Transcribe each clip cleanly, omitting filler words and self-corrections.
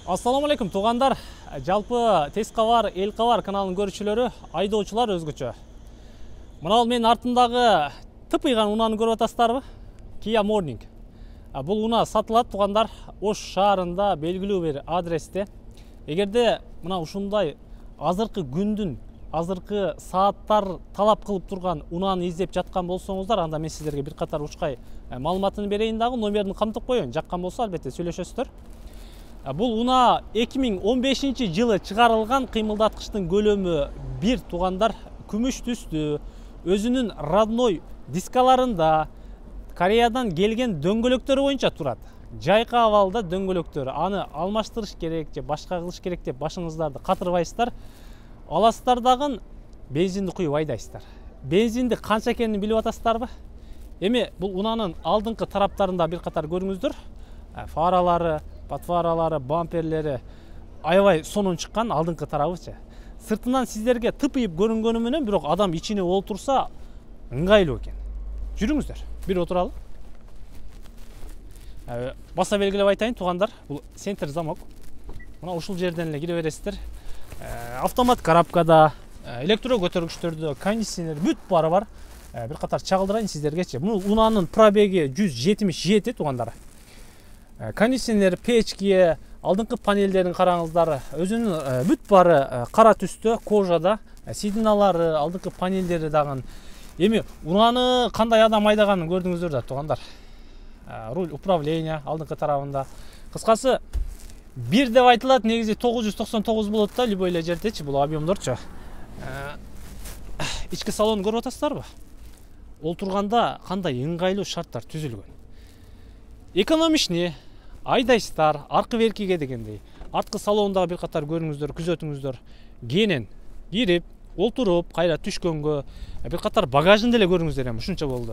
Ассаламу алейкум туғандар. Жалпы Тескавар, Элкавар каналының көрүүчүлөрү, айдоочулар өзгөчө. Мына мен артындагы тыпыйган унаны көрүп атасыздарбы? Kia Morning. Бул уна сатылат туғандар. Ош шаарында белгилүү бир адресте. Эгерде мына ушундай азыркы күндүн, азыркы сааттар талап кылып турган унаны издеп жаткан болсоңуздар, анда мен сиздерге бир катар учкай маалыматын берейин дагы, номерин камтып коеюн. Жаккан болсо албетте сүйлөшөсүздөр. Бул уна 2015 жылы чыгарылган, кыймылдаткычтын көлөмү 1 туғандар, күмүш түстүү, өзүнүн родной дискаларында Кореядан келген дөңгөлөктөрү боюнча турат. Жайка абалда дөңгөлөктөр. Аны алмаштырыш керек же башка кылыш керек деп башыңыздарды катырбайсыздар. Аласыздар дагы бензинди куюп айдайсыздар. Бензинди канча экенин билип атасыздарбы? Эми бул унанын алдыңкы тараптарында бир катар көрүңүздөр. Фаралары, подфаралары, бамперлери аябай сонун чыккан алдыңкы тарабычы. Сыртынан сиздерге тыпыйып көрүнгөнү менен бирок адам ичине олтурса ыңгайлуу экен. Жүрүңүздөр, бир отуралы. Баса белгилеп айтайын туғандар, бул центр замок. Мына ушул жерден эле кире бересиздер. Автомат коробкада, электро көтөргүчтөрдө, кондиционер бүт бары бар. Бир катар чагылдырайын сиздергечи. Бул унанын пробеги 177 туғандар. Кондиционер, печки, алдыңкы панелдерин караңыздар. Өзүнүн бүт бары кара түстө, кожада, сидиналары, алдыңкы панелдери дагы. Эми унаны кандай адам айдаганын көрдүңүздөр да туғандар. Руль управления алдыңкы тарабында. Кыскасы 1 деп айтылат, негизи 999 болот да, любой эле жердечи бул объемдорчу. Ички салонду көрүп атасыздарбы? Олтурганда кандай ыңгайлуу шарттар түзүлгөн. Экономичный, айдайсыздар, аркы беркиге дегендей. Арткы салондагы бир катар көрүңүздөр, күзөтүңүздөр. Кенен кирип, олтуруп, кайра түшкөнгө бир катар багажын деле көрүңүздөр, ушунча болду.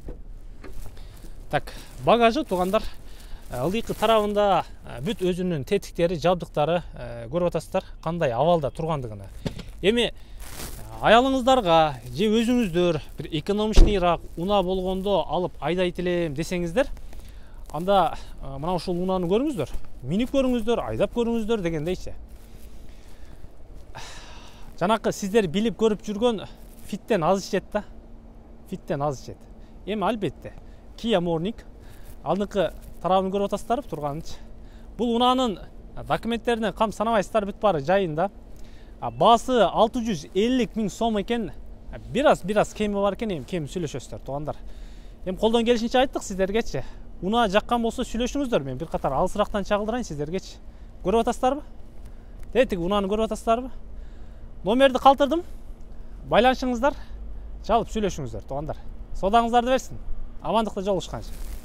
Так, багажы туғандар, ылдыйкы тарабында бүт өзүнүн тетиктери, жабдыктары көрүп атасыздар, кандай абалда тургандыгын. Эми аялыңыздарга же өзүңүздөр бир экономичныйраак уна болгондо алып айдайт элем десеңиздер, анда мына ушул унаны көрүңүздөр, минип көрүңүздөр, айдап көрүңүздөр дегендейчи. Жанакы сиздер билип көрүп жүргөн Фиттен аз ичет да. Фиттен аз ичет. Эми албетте Kia Morning алдыңкы тарабын көрүп атасыздар турганычы. Бул унанын документтерине кам санабайсыздар, бүт бары жайында. Баасы 650 миң сом экен. Бираз кеми бар экен, эми кем сүйлөшөсүздөр тугандар. Эми колдон келишинче айттык сиздергечи. Уна жаккан болсо сүйлөшүңүздөр, мен бир катар алысырактан чагылдырайын сиздергечи. Көрүп атасыздарбы? Тетиги унаны көрүп атасыздарбы? Номерди калтырдым. Байланышыңыздар, чалып сүйлөшүңүздөр тугандар. Содаңыздарды берсин. Амандыкта жолугушканча.